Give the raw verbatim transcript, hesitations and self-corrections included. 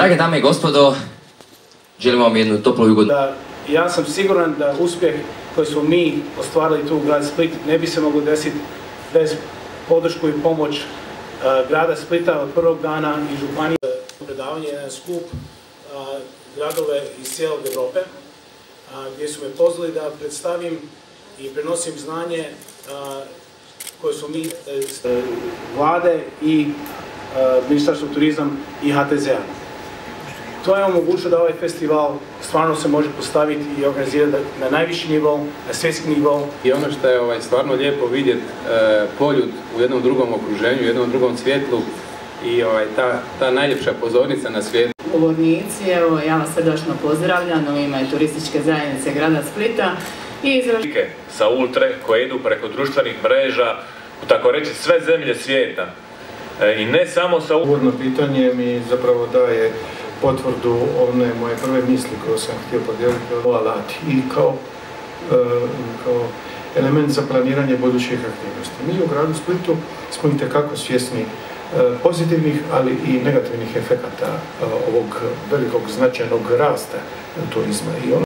Drage dame i gospodo, želim vam jednu toplu i ugodnu. Ja sam siguran da uspjeh koji smo mi ostvarili tu u grad Split ne bi se moglo desiti bez podršku i pomoć grada Splita od prvog dana i županije. Predavanje je jedan skup gradove iz cijelog Europe gdje su me pozvali da predstavim i prenosim znanje koje su mi vlade i Ministarstvo turizma i H T Z-a. To je omogućilo da ovaj festival stvarno se može postaviti i organizirati na najviši nivo, na svjetski nivo. I ono što je ovaj, stvarno lijepo vidjeti e, Poljud u jednom drugom okruženju, u jednom drugom svjetlu i ovaj, ta, ta najljepša pozornica na svijetu. Govornici, evo, ja vas srdačno pozdravljam u ime turističke zajednice grada Splita i izraž... sa ultre koje idu preko društvenih mreža u tako reći sve zemlje svijeta. E, I ne samo sa... Uvodno pitanje mi zapravo daje potvrdu one moje prve misli koje sam htio podijeliti o alati i kao, e, kao element za planiranje budućih aktivnosti. Mi u gradu Splitu smo itekako svjesni e, pozitivnih, ali i negativnih efekata e, ovog velikog značajnog rasta turizma. I on